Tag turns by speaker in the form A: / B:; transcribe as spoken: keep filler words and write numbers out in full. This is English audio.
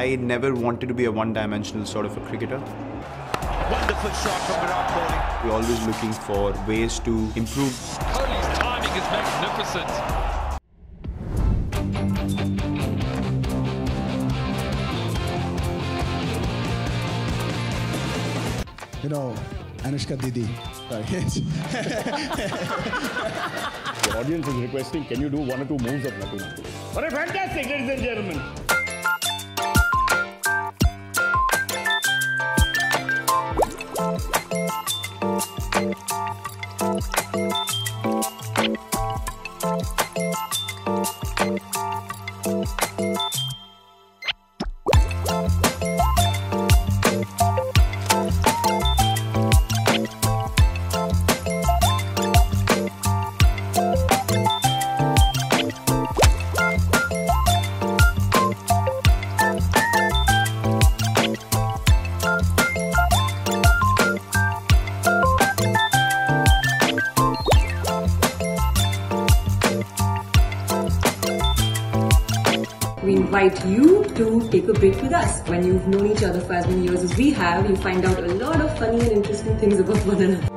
A: I never wanted to be a one-dimensional sort of a cricketer.
B: Wonderful shot from Virat Kohli.
A: We're always looking for ways to improve.
B: Kohli's timing is magnificent.
C: You know, Anushka Didi. Sorry.
D: The audience is requesting, can you do one or two moves of Natu Natu? What a fantastic, ladies and gentlemen.
E: We invite you to take a break with us. When you've known each other for as many years as we have, you find out a lot of funny and interesting things about one another.